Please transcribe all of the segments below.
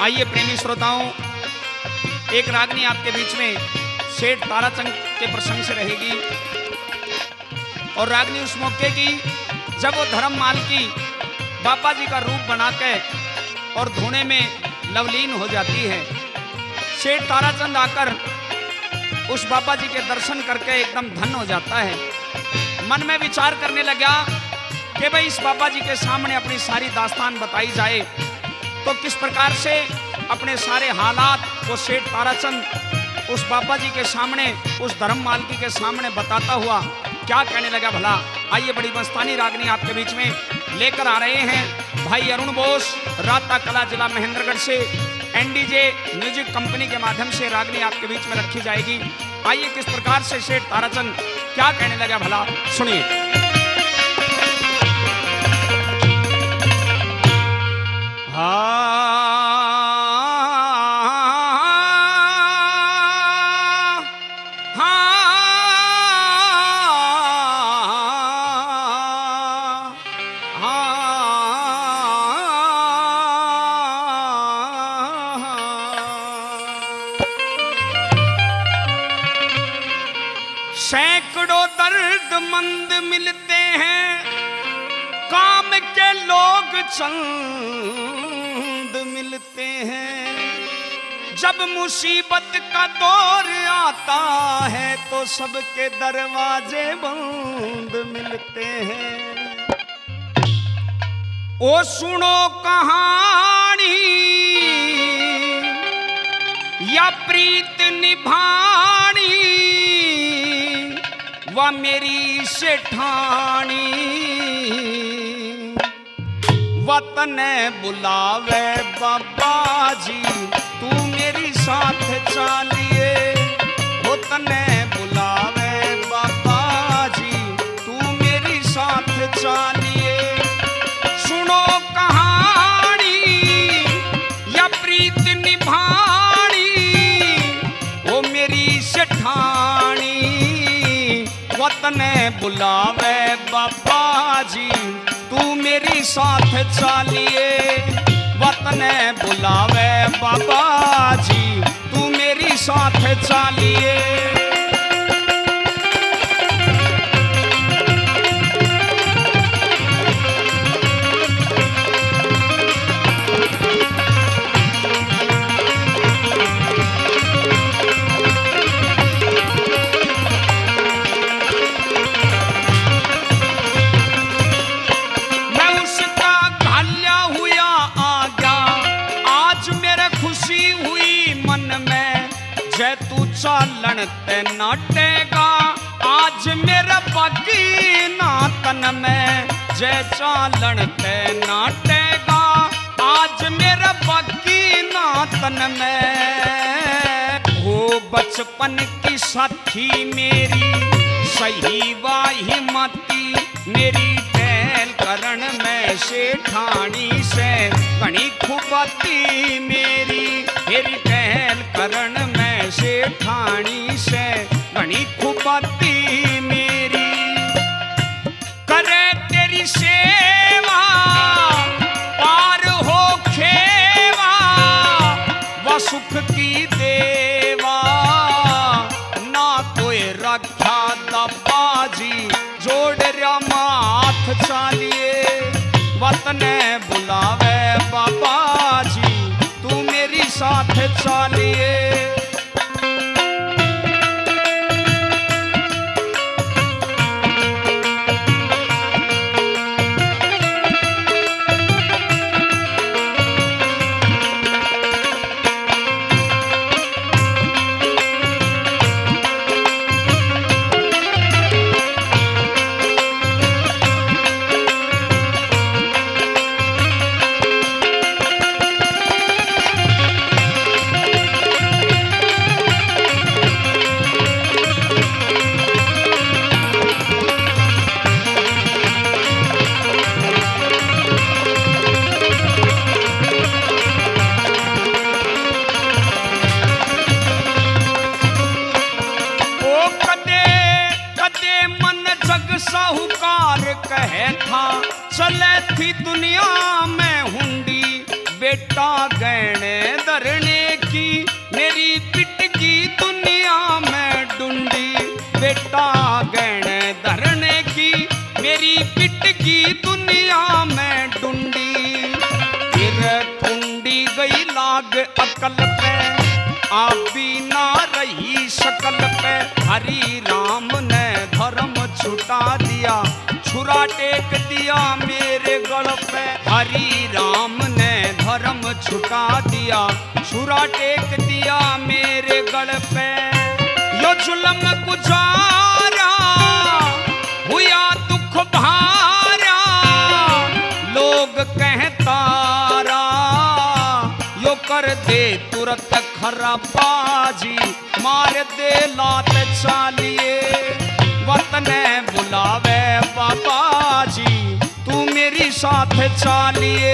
आइए प्रेमी श्रोताओं, एक रागनी आपके बीच में सेठ ताराचंद के प्रसंग से रहेगी। और रागनी उस मौके की जब वो धर्ममाल की बाबा जी का रूप बना के और धोने में लवलीन हो जाती है। सेठ ताराचंद आकर उस बाबा जी के दर्शन करके एकदम धन्य हो जाता है। मन में विचार करने लगा कि भाई इस बाबा जी के सामने अपनी सारी दास्तान बताई जाए तो किस प्रकार से अपने सारे हालात वो सेठ ताराचंद उस बाबा जी के सामने, उस धर्म मालकी के सामने बताता हुआ क्या कहने लगा भला। आइए बड़ी मस्तानी रागनी आपके बीच में लेकर आ रहे हैं भाई अरुण बोस, राता कला जिला महेंद्रगढ़ से। एनडीजे म्यूजिक कंपनी के माध्यम से रागनी आपके बीच में रखी जाएगी। आइए किस प्रकार से सेठ ताराचंद क्या कहने लगा भला, सुनिए। सैकड़ों दर्दमंद मिलते हैं, काम के लोग चंद मिलते हैं। जब मुसीबत का दौर आता है तो सबके दरवाजे बंद मिलते हैं। ओ सुनो कहानी या प्रीत निभानी, वा मेरी सेठानी वतन बुलावे बाबा जी, तू मेरी साथ चालिए। वतन बुलावे बाबा जी, तू मेरी साथ चालिए। सुनो कहानी या प्रीत निभानी, वो मेरी सेठानी वतन बुलावे बाबा जी, तू मेरी साथ चालिए। वतन बुलावे बाबा जी, तू मेरी साथ चालिए। जय तू चालन ते नाटेगा आज मेरा बाकी ना तन में। जय चालन ते नाटेगा आज मेरा बाकी ना तन में। हो बचपन की साथी मेरी सही वाही मती, मेरी टहल करण में सेठानी से घनी खुबाती मेरी। मेरी टहल करण में सेठानी से घनी खुबाती मेरी। करे तेरी सेवा पार हो खेवा, व सुख की देवा ना कोई रखा दबाजी, जोड़ रा माथ चालिए। वतन बुलावे बाबा जी, तू मेरी साथ चालिए। कहे था चले थी दुनिया में हुंडी, बेटा गहने धरने की मेरी पिटकी दुनिया में डुंडी, बेटा गहने धरने की मेरी पिटकी दुनिया में डुंडी। फिर कुंडी गई लाग अकल पे, आप भी ना रही शकल पे, हरि राम ने धर्म छुटा दिया, छुरा टेक दिया मेरे गल पे, हरि राम ने धर्म छुटा दिया, छुरा टेक दिया मेरे गल पे। यो जुल्म गुजारा हुआ दुख भारा, लोग कहतारा यो कर दे तुरंत खराबाजी, मार दे लात चालिए, वतन बुलावे बाबा जी, तू मेरी साथ चालिए।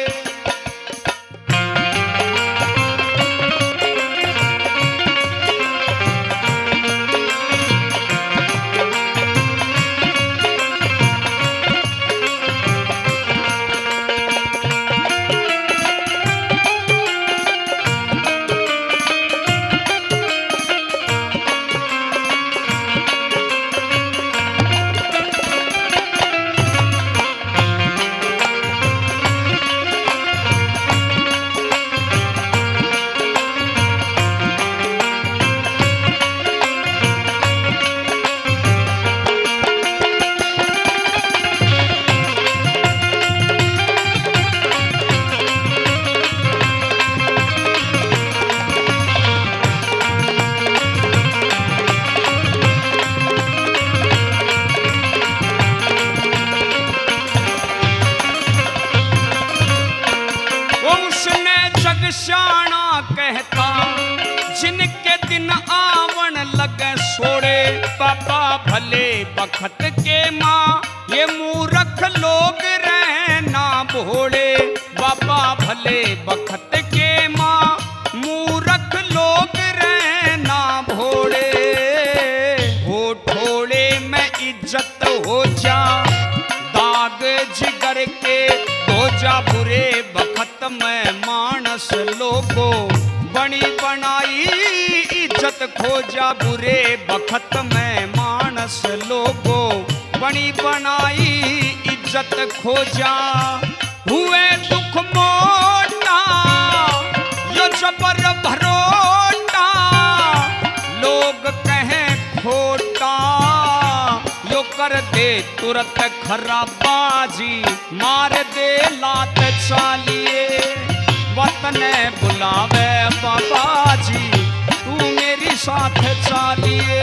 शाना कहता जिनके दिन आवन लगे सोड़े, पापा भले बखत के माँ ये मूर्ख लोग रहना भोले, बाबा भले बखत के माँ मूर्ख लोग रहना भोले। हो ठोड़े में इज्जत हो जा, दाग जिगर के हो जा, बुरे बखत में मानस लोगो बनी बनाई इज्जत खोजा, बुरे बखत में मानस लोगो बनी बनाई इज्जत खोजा। हुए दुख मोटा यो जबर भरोटा, लोग कहें खोटा यो कर दे तुरंत खराबाजी, मार दे लात चालिए, वतन बुलावे बाबा जी, तू मेरी साथ चालिए।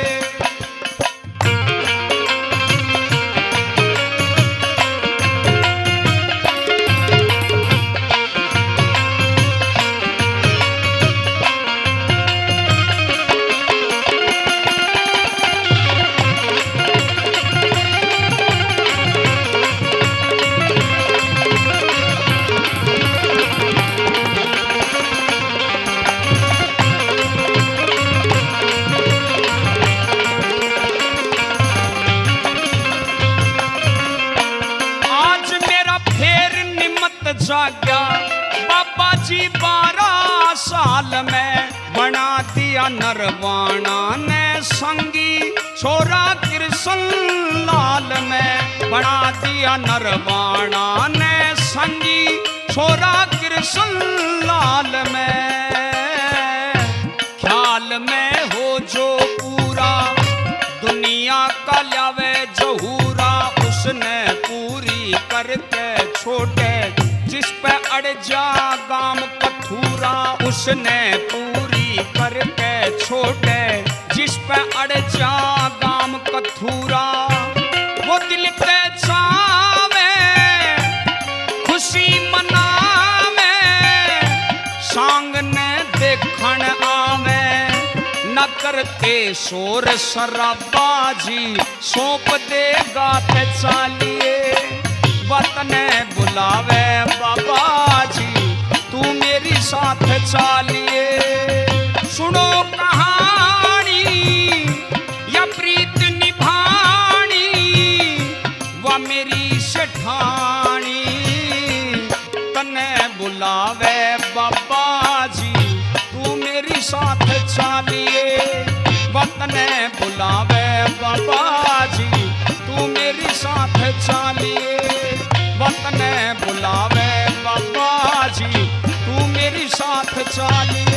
जाग्या बाबा जी 12 साल में, बना दिया नरवाणा ने संगी छोरा कृष्ण लाल में, बना दिया नरवाणा ने संगी छोरा कृष्ण लाल में। ख्याल में हो जो पूरा दुनिया का ल्यावे जहूरा, उसने पूरी करके छोटे जिस पे अड़ जा गाम कथूरा, उसने पूरी करके छोटे जिस पे अड़ जा गाम कथूरा। वो दिल पे चावे खुशी मनावे, सांग ने देखण आवे, न करते शोर शराबाजी, सौंप देगा ते चालिए, वतन बुलावे बाबा जी, तू मेरी साथ चालिए। सुनो कहानी या प्रीत निभानी, व मेरी सेठानी, तने बुलावे हाथ चालिए